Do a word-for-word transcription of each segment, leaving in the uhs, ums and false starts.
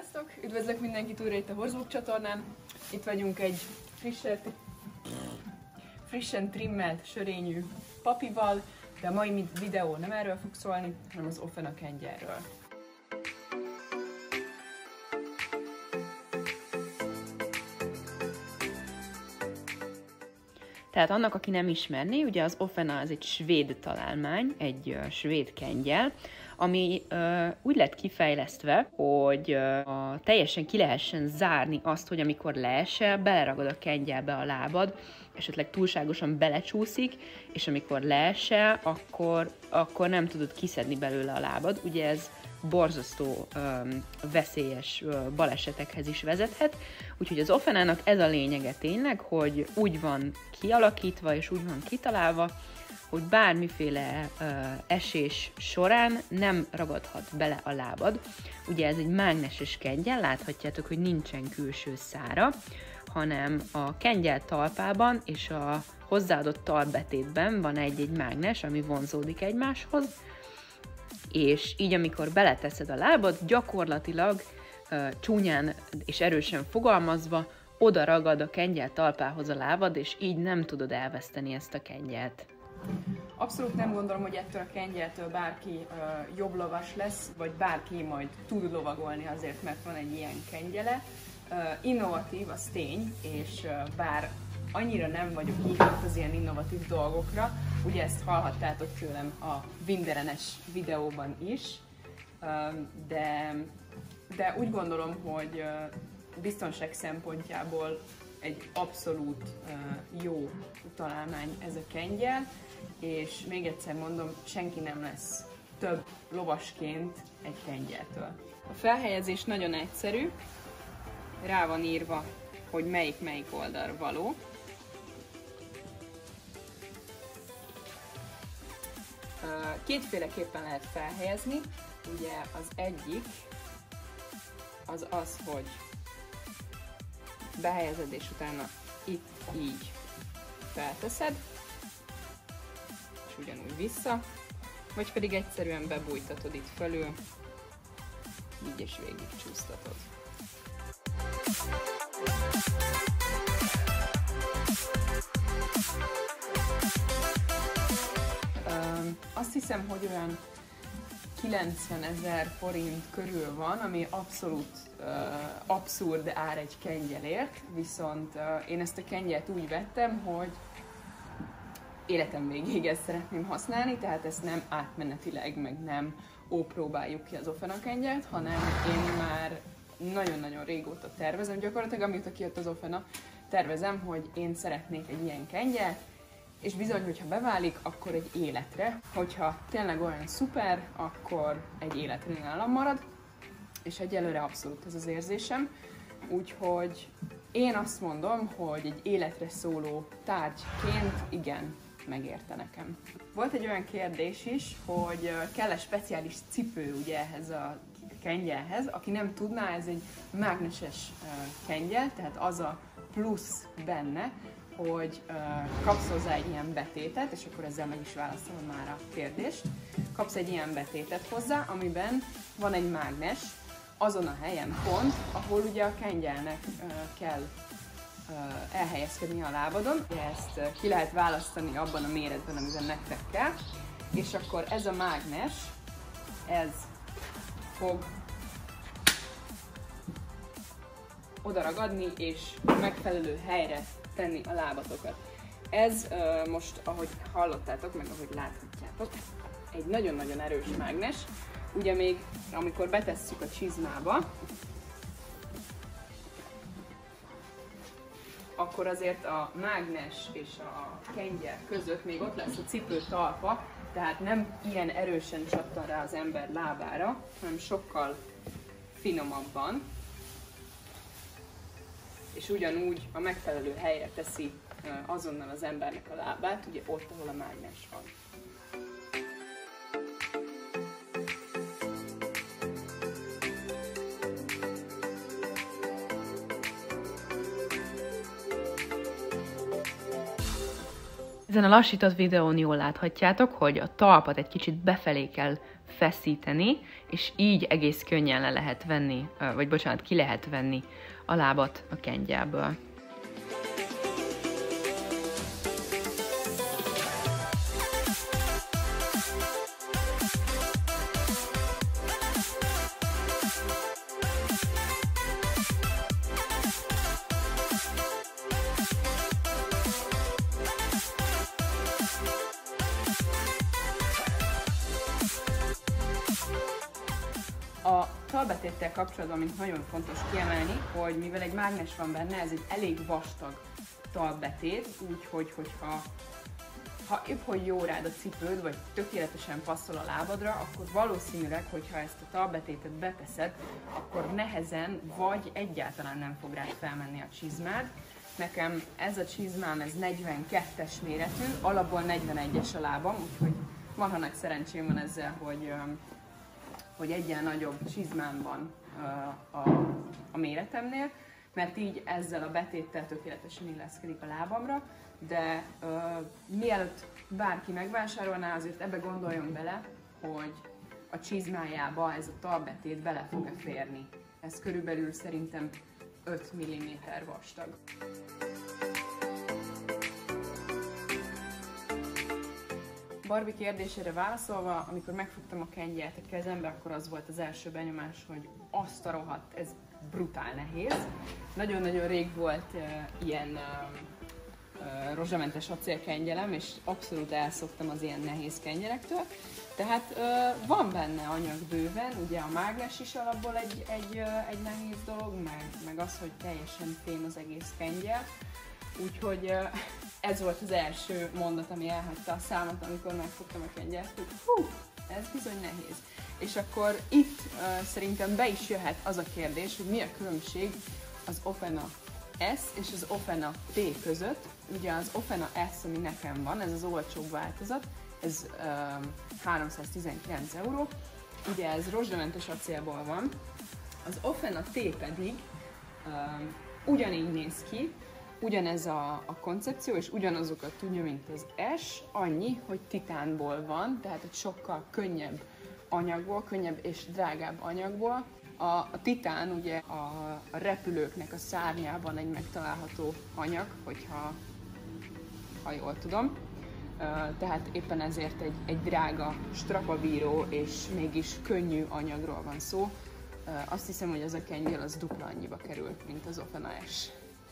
Sziasztok! Üdvözlök mindenkit újra itt a Horzók csatornán. Itt vagyunk egy frissen, frissen trimmelt sörényű papival, de a mai videó nem erről fog szólni, hanem az Ofena kengyelről. Tehát annak, aki nem ismerné, ugye az Ofena az egy svéd találmány, egy uh, svéd kengyel, ami uh, úgy lett kifejlesztve, hogy uh, a, teljesen ki lehessen zárni azt, hogy amikor leesel, beleragad a kengyelbe a lábad, esetleg túlságosan belecsúszik, és amikor leesel, akkor, akkor nem tudod kiszedni belőle a lábad. Ugye ez borzasztó um, veszélyes uh, balesetekhez is vezethet, úgyhogy az Ofenának ez a lényege tényleg, hogy úgy van kialakítva és úgy van kitalálva, hogy bármiféle uh, esés során nem ragadhat bele a lábad. Ugye ez egy mágneses kengyel, láthatjátok, hogy nincsen külső szára, hanem a kengyel talpában és a hozzáadott talpbetétben van egy-egy mágnes, ami vonzódik egymáshoz, és így amikor beleteszed a lábad, gyakorlatilag uh, csúnyán és erősen fogalmazva oda ragad a kengyel talpához a lábad, és így nem tudod elveszteni ezt a kengyelt. Abszolút nem gondolom, hogy ettől a kengyeltől bárki uh, jobb lovas lesz, vagy bárki majd tud lovagolni azért, mert van egy ilyen kengyele. Uh, innovatív, az tény, és uh, bár annyira nem vagyok nyitott az ilyen innovatív dolgokra, ugye ezt hallhattátok tőlem a Winderenes videóban is, uh, de, de úgy gondolom, hogy uh, biztonság szempontjából egy abszolút uh, jó találmány ez a kengyel, és még egyszer mondom, senki nem lesz több lovasként egy kengyeltől. A felhelyezés nagyon egyszerű, rá van írva, hogy melyik melyik oldalra való. Kétféleképpen lehet felhelyezni, ugye az egyik az az, hogy behelyezed és utána itt így felteszed, és ugyanúgy vissza, vagy pedig egyszerűen bebújtatod itt fölül, így és végig csúsztatod. Um, azt hiszem, hogy olyan kilencvenezer forint körül van, ami abszolút uh, abszurd ár egy kengyelért, viszont uh, én ezt a kengyelt úgy vettem, hogy életem végéig ezt szeretném használni, tehát ezt nem átmenetileg, meg nem ó, próbáljuk ki az Ofena kengyelt, hanem én már nagyon-nagyon régóta tervezem, gyakorlatilag amióta kijött az Ofena, tervezem, hogy én szeretnék egy ilyen kengyelt, és bizony, hogyha beválik, akkor egy életre. Hogyha tényleg olyan szuper, akkor egy életre nálam marad, és egyelőre abszolút ez az érzésem. Úgyhogy én azt mondom, hogy egy életre szóló tárgyként igen, megérte nekem. Volt egy olyan kérdés is, hogy kell-e speciális cipő ugye ehhez a kengyelhez. Aki nem tudná, ez egy mágneses kengyel, tehát az a plusz benne, hogy uh, kapsz hozzá egy ilyen betétet, és akkor ezzel meg is válaszolom már a kérdést. Kapsz egy ilyen betétet hozzá, amiben van egy mágnes, azon a helyen pont, ahol ugye a kengyelnek uh, kell uh, elhelyezkedni a lábadon. Ezt uh, ki lehet választani abban a méretben, amiben nektek kell, és akkor ez a mágnes, ez fog oda ragadni, és megfelelő helyre tenni a lábatokat. Ez uh, most, ahogy hallottátok, meg ahogy láthatjátok, egy nagyon-nagyon erős mágnes. Ugye még, amikor betesszük a csizmába, akkor azért a mágnes és a kengyel között még ott lesz a cipő talpa, tehát nem ilyen erősen csattan rá az ember lábára, hanem sokkal finomabban, és ugyanúgy a megfelelő helyre teszi azonnal az embernek a lábát, ugye ott, ahol a mágnes van. Ezen a lassított videón jól láthatjátok, hogy a talpat egy kicsit befelé kell feszíteni, és így egész könnyen le lehet venni, vagy bocsánat, ki lehet venni a lábat a kengyelből. A talbetéttel kapcsolatban, mint nagyon fontos kiemelni, hogy mivel egy mágnes van benne, ez egy elég vastag talbetét, úgyhogy hogyha ha épp hogy jó rád a cipőd, vagy tökéletesen passzol a lábadra, akkor valószínűleg, hogyha ezt a talbetétet beteszed, akkor nehezen, vagy egyáltalán nem fog rád felmenni a csizmád. Nekem ez a csizmám, ez negyvenkettes méretű, alapból negyvenegyes a lábam, úgyhogy van, ha nagy szerencsém van ezzel, hogy hogy egyen nagyobb csizmám van uh, a, a méretemnél, mert így ezzel a betéttel tökéletesen illeszkedik a lábamra, de uh, mielőtt bárki megvásárolná, azért ebbe gondoljon bele, hogy a csizmájába ez a talbetét bele fog-e férni. Ez körülbelül szerintem öt milliméter vastag. Barbie kérdésére válaszolva, amikor megfogtam a kengyelt a kezembe, akkor az volt az első benyomás, hogy azt a rohadt, ez brutál nehéz. Nagyon-nagyon rég volt uh, ilyen uh, uh, rozsamentes acélkengyelem, és abszolút elszoktam az ilyen nehéz kengyelektől. Tehát uh, van benne anyag bőven, ugye a mágnes is alapból egy, egy, uh, egy nehéz dolog, meg, meg az, hogy teljesen fém az egész kengyel. Úgyhogy uh, ez volt az első mondat, ami elhagyta a számat, amikor megfogtam a kengyelt, hogy hú, ez bizony nehéz. És akkor itt uh, szerintem be is jöhet az a kérdés, hogy mi a különbség az Ofena S és az Ofena T között. Ugye az Ofena S, ami nekem van, ez az olcsóbb változat, ez uh, háromszáztizenkilenc euró. Ugye ez rozsdamentes acélból van. Az Ofena T pedig uh, ugyanígy néz ki, ugyanez a, a koncepció, és ugyanazokat tudja, mint az S, annyi, hogy titánból van, tehát egy sokkal könnyebb anyagból, könnyebb és drágább anyagból. A, a titán ugye a, a repülőknek a szárnyában egy megtalálható anyag, hogyha ha jól tudom. Tehát éppen ezért egy, egy drága, strapabíró és mégis könnyű anyagról van szó. Azt hiszem, hogy az a kengyel az dupla annyiba került, mint az Ofena S.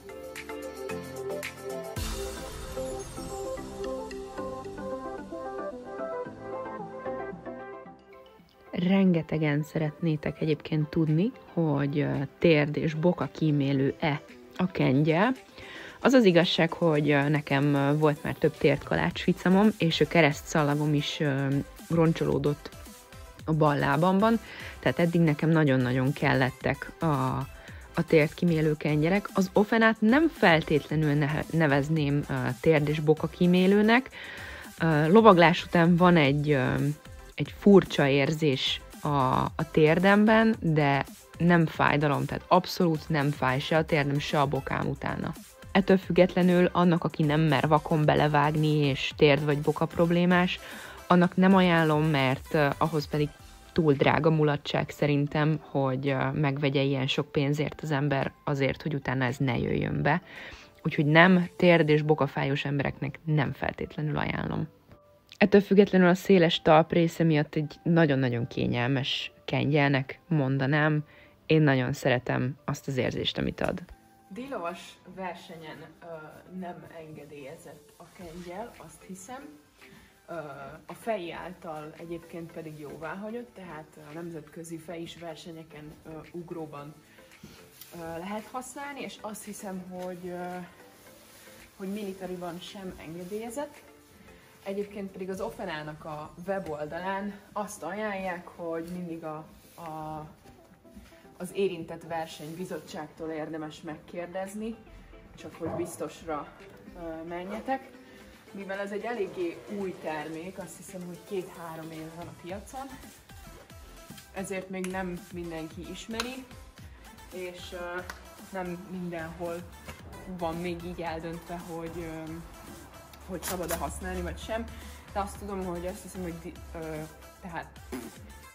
Rengetegen szeretnétek egyébként tudni, hogy térd és boka kímélő-e a kengyel. Az az igazság, hogy nekem volt már több térdkalácsficamom, és a keresztszalagom is roncsolódott a bal lábamban, tehát eddig nekem nagyon-nagyon kellettek a, a térdkímélő kengyelek. Az Ofenát nem feltétlenül nevezném térd és boka kímélőnek. Lovaglás után van egy, egy furcsa érzés a, a térdemben, de nem fájdalom, tehát abszolút nem fáj se a térdem, se a bokám utána. Ettől függetlenül annak, aki nem mer vakon belevágni, és térd vagy boka problémás, annak nem ajánlom, mert uh, ahhoz pedig túl drága mulatság szerintem, hogy uh, megvegye ilyen sok pénzért az ember azért, hogy utána ez ne jöjjön be. Úgyhogy nem, térd és bokafájós embereknek nem feltétlenül ajánlom. Ettől függetlenül a széles talprésze miatt egy nagyon-nagyon kényelmes kengyelnek mondanám. Én nagyon szeretem azt az érzést, amit ad. Díjlovas versenyen uh, nem engedélyezett a kengyel, azt hiszem. Uh, a FEI által egyébként pedig jóváhagyott, tehát a nemzetközi fejis versenyeken uh, ugróban uh, lehet használni, és azt hiszem, hogy, uh, hogy militariban sem engedélyezett. Egyébként pedig az Ofenának a weboldalán azt ajánlják, hogy mindig a, a az érintett versenybizottságtól érdemes megkérdezni, csak hogy biztosra uh, menjetek. Mivel ez egy eléggé új termék, azt hiszem, hogy két-három év van a piacon, ezért még nem mindenki ismeri, és uh, nem mindenhol van még így eldöntve, hogy, uh, hogy szabad-e használni, vagy sem. De azt tudom, hogy azt hiszem, hogy uh, tehát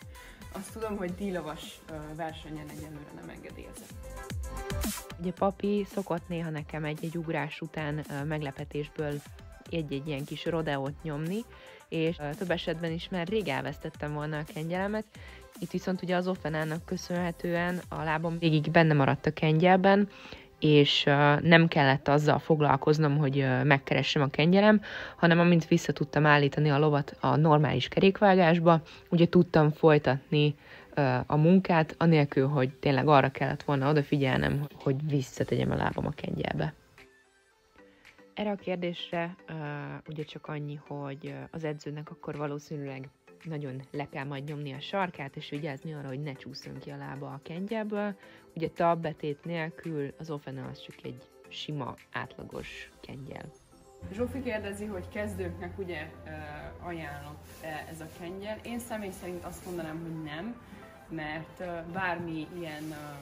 Azt tudom, hogy díjlavas versenyen egyelőre nem engedélyezett. Ugye papi szokott néha nekem egy-egy ugrás után meglepetésből egy-egy ilyen kis rodeót nyomni, és több esetben is már rég elvesztettem volna a kengyelemet. Itt viszont ugye az offenának köszönhetően a lábam végig benne maradt a kengyelben, és nem kellett azzal foglalkoznom, hogy megkeressem a kengyelem, hanem amint vissza tudtam állítani a lovat a normális kerékvágásba, ugye tudtam folytatni a munkát, anélkül, hogy tényleg arra kellett volna odafigyelnem, hogy visszategyem a lábam a kengyelbe. Erre a kérdésre uh, ugye csak annyi, hogy az edzőnek akkor valószínűleg nagyon le kell majd nyomni a sarkát, és vigyázni arra, hogy ne csúszson ki a lába a kengyelből. Ugye tabbetét nélkül az offena az csak egy sima, átlagos kengyel. Zsófi kérdezi, hogy kezdőknek ugye uh, ajánlott ez a kengyel. Én személy szerint azt mondanám, hogy nem, mert uh, bármi ilyen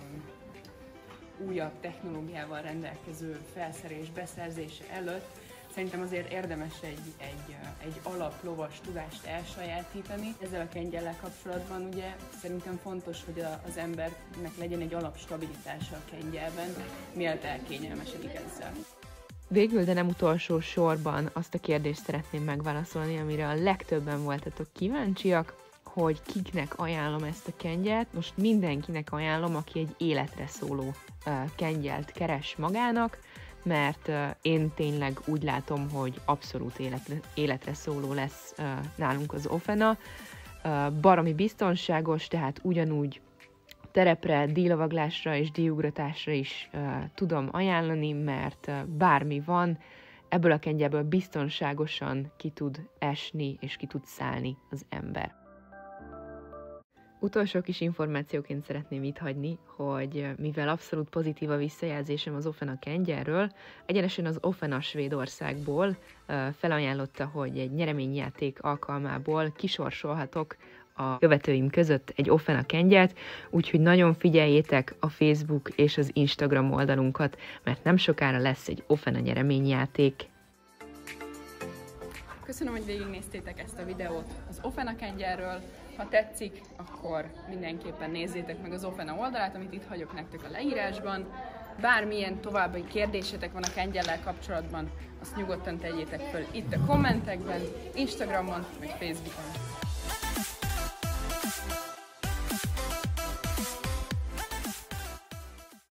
uh, újabb technológiával rendelkező felszerelés beszerzése előtt szerintem azért érdemes egy, egy, egy alaplovas tudást elsajátítani. Ezzel a kengyellel kapcsolatban ugye szerintem fontos, hogy a, az embernek legyen egy alapstabilitása a kengyelben, mielőtt elkényelmesedik ezzel. Végül, de nem utolsó sorban azt a kérdést szeretném megválaszolni, amire a legtöbben voltatok kíváncsiak, hogy kiknek ajánlom ezt a kengyelt. Most mindenkinek ajánlom, aki egy életre szóló uh, kengyelt keres magának, mert uh, én tényleg úgy látom, hogy abszolút életre, életre szóló lesz uh, nálunk az offena. Uh, baromi biztonságos, tehát ugyanúgy terepre, díjlovaglásra és díjugratásra is uh, tudom ajánlani, mert uh, bármi van, ebből a kengyelből biztonságosan ki tud esni és ki tud szállni az ember. Utolsó kis információként szeretném itt hagyni, hogy mivel abszolút pozitív a visszajelzésem az offena kengyelről, egyenesen az offena Svédországból felajánlotta, hogy egy nyereményjáték alkalmából kisorsolhatok a követőim között egy offena kengyelt, úgyhogy nagyon figyeljétek a Facebook és az Instagram oldalunkat, mert nem sokára lesz egy offena nyereményjáték. Köszönöm, hogy végignéztétek ezt a videót az offena kengyelről. Ha tetszik, akkor mindenképpen nézzétek meg az offena oldalát, amit itt hagyok nektek a leírásban. Bármilyen további kérdésetek van a kengyellel kapcsolatban, azt nyugodtan tegyétek föl itt a kommentekben, Instagramon vagy Facebookon.